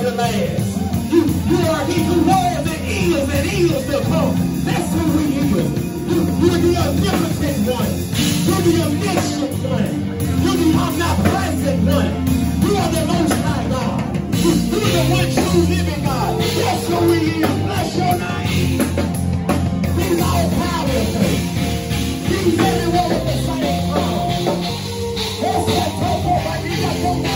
to last. You are he who was and is to come. That's who he is. You're the omnipotent one. You're the omniscient one. You're the omnipresent one. You are the most high God. You're the one true living God. That's who he is. Bless your name. He's all powerful. He's everywhere at the same time. That's what Coco, my nigga, Coco.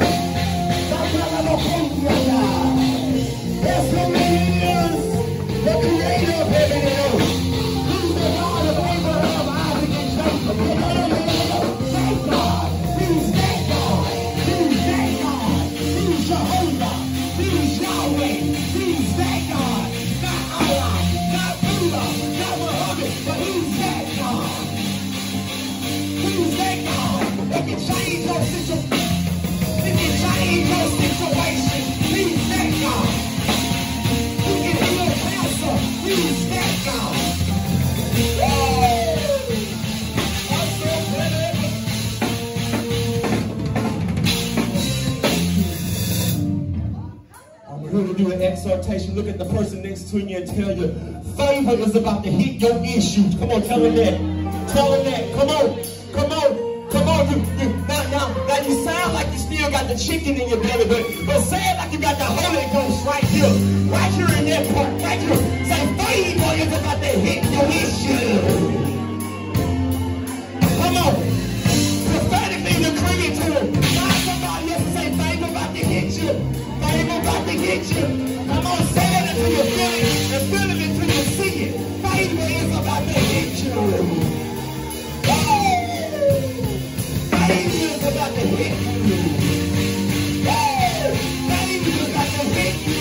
Yes, who he is, the creator of heaven and earth. He's the God of Abraham, Isaac, and Jacob. Thank God. He's that God. He's that God. He's Jehovah. He's Yahweh. He's that God. Not Allah, not Buddha, not Muhammad, but he's that God. He's that God. It can change your situation. It can change your situation. He's that God. He's that God. I'm here to do an exhortation. Look at the person next to you and tell you, favor is about to hit your issues. Come on, tell him that. Tell him that. Come on. Come on. Come on. Now you sound like you still got the chicken in your belly, but say it like you got the Holy Ghost right here. Right here in that part. Right here. Say favor is about to hit your issue. Come on. Prophetically decree it to him. Find somebody else and say favor about to hit you. Favor about to hit you. Come on, say it until you feel it. And feel it until you see it. Favor is about to hit you. Favor is about to hit you. Favor is about to hit you.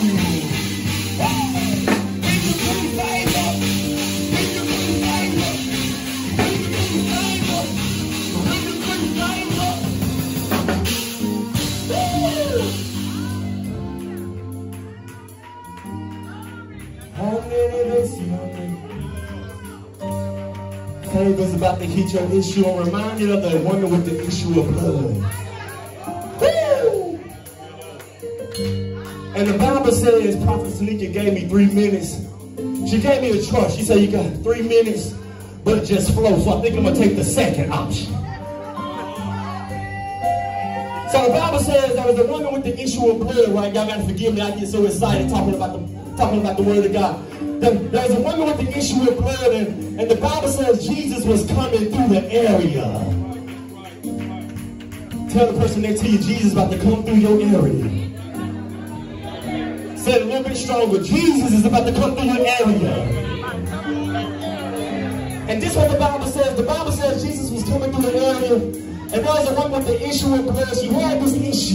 Favor's about to hit your issue. I'm reminded of the woman with the issue of blood. Woo! And the Bible says, Prophet Tanika gave me 3 minutes. She gave me a choice. She said, you got 3 minutes, but it just flows. So I think I'm going to take the second option. So the Bible says there was a woman with the issue of blood, right? Y'all got to forgive me. I get so excited talking about the word of God. There was a woman with the issue of blood, and the Bible says Jesus was coming through the area. Tell the person next to you, Jesus is about to come through your area. Say it a little bit stronger. Jesus is about to come through your area. And this is what the Bible says. The Bible says Jesus was coming through the area, and there was a woman with the issue of blood. She had this issue.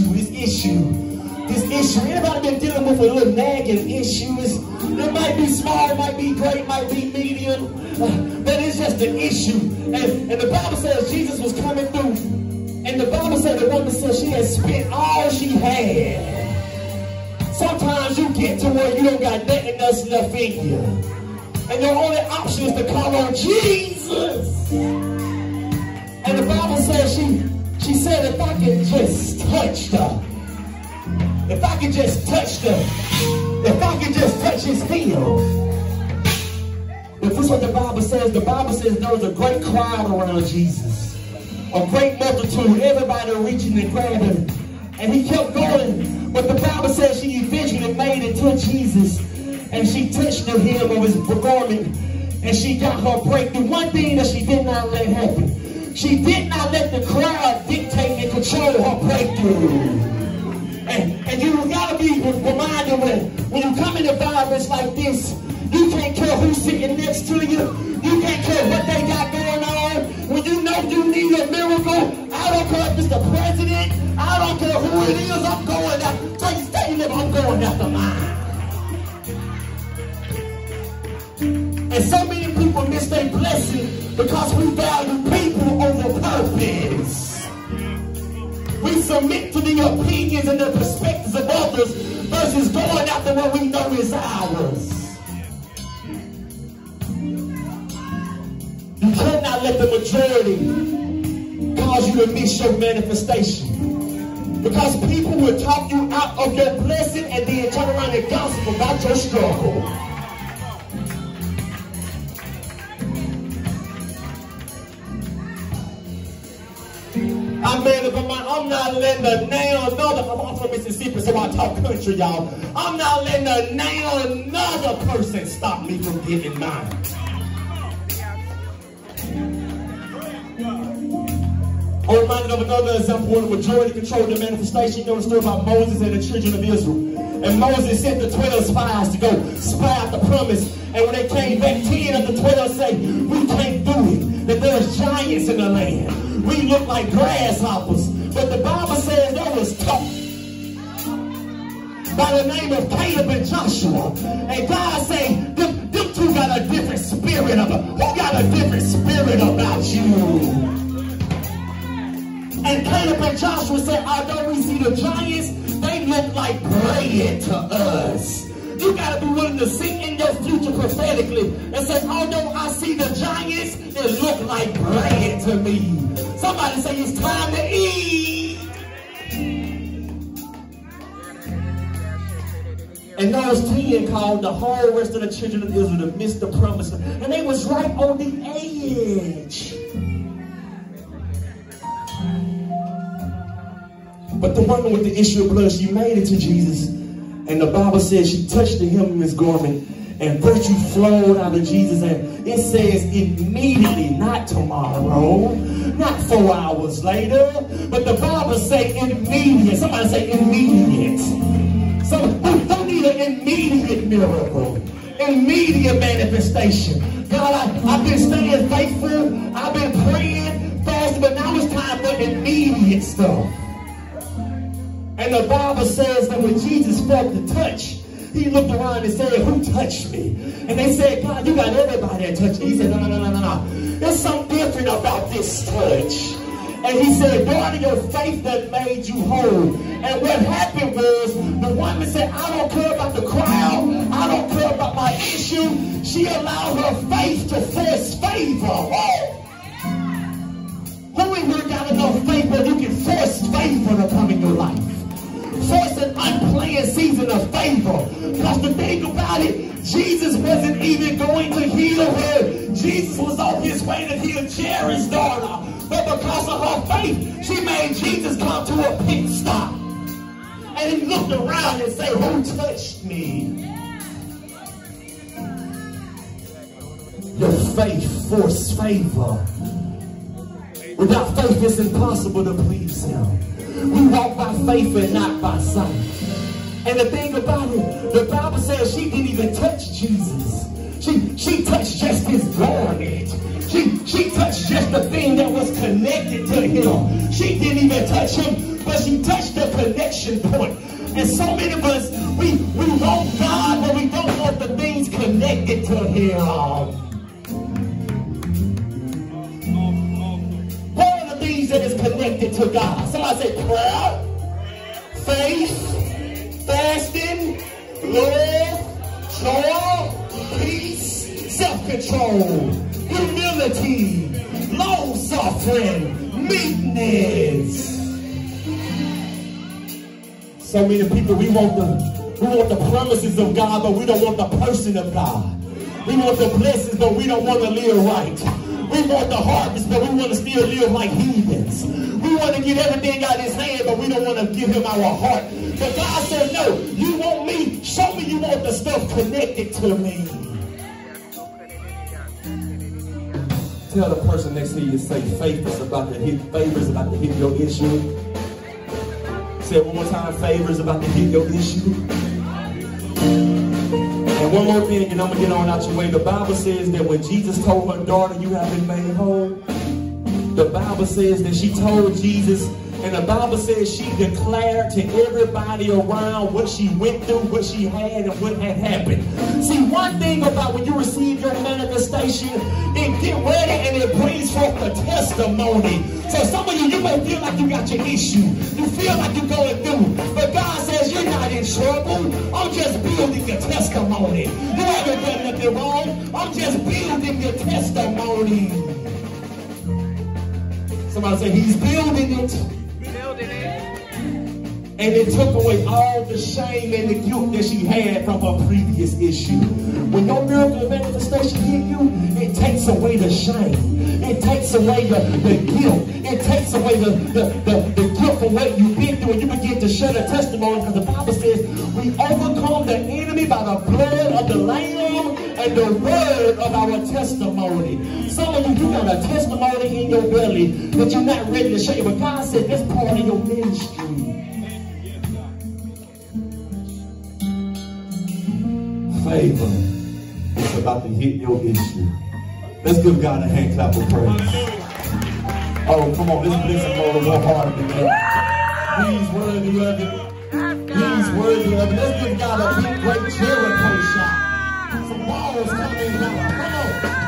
Anybody been dealing with a little nagging issue? It might be small, it might be great, it might be medium, but it's just an issue. And the Bible says Jesus was coming through. And the Bible said the woman said she had spent all she had. Sometimes you get to where you don't got nothing else left in you. And your only option is to call on Jesus. And the Bible says she said, if I could just touch her. If I could just touch them, if I could just touch his heel. But this is what the Bible says. The Bible says there was a great crowd around Jesus. A great multitude, everybody reaching and grabbing. And he kept going. But the Bible says she eventually made it to Jesus. And she touched the hem of his garment. And she got her breakthrough. One thing that she did not let happen. She did not let the crowd dictate and control her breakthrough. And you gotta be reminded when you come in environments like this, you can't care who's sitting next to you. You can't care what they got going on. When you know you need a miracle, I don't care if it's the president. I don't care who it is. I'm going after. So you stay there, I'm going after mine. And so many people miss their blessing because we value people over purpose. We submit to the opinions and the perspectives of others versus going after what we know is ours. You cannot let the majority cause you to miss your manifestation. Because people will talk you out of your blessing your struggle. I'm not letting I'm from Mississippi, so I talk country, y'all. I'm not letting another person stop me from getting mine. I'm reminded of another example where the majority controlled the manifestation. You know the story about Moses and the children of Israel. And Moses sent the 12 spies to go spy out the promise. And when they came back, 10 of the 12 say, we can't do it. That there's giants in the land. We look like grasshoppers. But the Bible says there was talk by the name of Caleb and Joshua. And God said, them two got a different spirit of it. Who got a different spirit about you? And Caleb and Joshua said, although we see the giants, they look like bread to us. You got to be willing to see in your future prophetically and say, although I see the giants, it look like bread to me. Somebody say it's time to eat. And those 10 called the whole rest of the children of Israel to miss the promise. And they was right on the edge. But the woman with the issue of blood, she made it to Jesus. And the Bible says she touched the hem of his garment and virtue flowed out of Jesus. And it says immediately, not tomorrow, not 4 hours later, but the Bible says immediate. Somebody say immediate. So who need an immediate miracle? Immediate manifestation. God, I've been staying faithful. I've been praying, fasting, but now it's time for immediate stuff. And the Bible says that when Jesus felt the touch, he looked around and said, who touched me? And they said, God, you got everybody that touched me. He said, no. There's something different about this touch. And he said, daughter, your faith that made you whole. And what happened was, the woman said, I don't care about the crowd. I don't care about my issue. She allowed her faith to force favor. Who in here got enough faith that you can force favor to come in your life? Force an unplanned season of favor. Because the thing about it, Jesus wasn't even going to heal her. Jesus was on his way to heal Jairus' daughter. But because of her faith, she made Jesus come to a pit stop. And he looked around and said, who touched me? Your faith forced favor. Without faith, it's impossible to please him. We walk by faith and not by sight. And the thing about it, the Bible says she didn't even touch Jesus. She touched just his garment. She touched just the thing that was connected to him. She didn't even touch him, but she touched the connection point. And so many of us, we want God, but we don't want the things connected to him. That is connected to God. Somebody say prayer, faith, fasting, love, joy, peace, self-control, humility, long-suffering, meekness. So many people, we want the promises of God, but we don't want the person of God. We want the blessings, but we don't want to live right. We want the harvest, but we want to still live like heathens. We want to get everything out of his hand, but we don't want to give him our heart. But God said, no, you want me? Show me you want the stuff connected to me. Tell the person next to you, say, favor is about to hit your issue. Say it one more time, favor is about to hit your issue. And one more thing, and I'm going to get on out your way. The Bible says that when Jesus told her daughter, you have been made whole, the Bible says that she told Jesus, and the Bible says she declared to everybody around what she went through, what she had, and what had happened. See, one thing about when you receive your manifestation, it get ready and it brings forth a testimony. So some of you may feel like you got your issue. You feel like you're going through. But God says you're not in trouble. I'm just building your testimony. You haven't done nothing wrong. I'm just building your testimony. Somebody say, he's building it. And it took away all the shame and the guilt that she had from her previous issue. When your miracle manifestation hit you, it takes away the shame. It takes away the guilt. It takes away the guilt from what you've been through. And you begin to share the testimony, because the Bible says we overcome the enemy by the blood of the Lamb and the word of our testimony. Some of you got a testimony in your belly that you're not ready to share. But God said that's part of your ministry. Favor is about to hit your issue. Let's give God a hand clap of praise. Oh, come on, let's bless him all more hard today. He's worthy of it. He's worthy of it. Let's give God a big, great Jericho shot. Some balls coming down. Come on.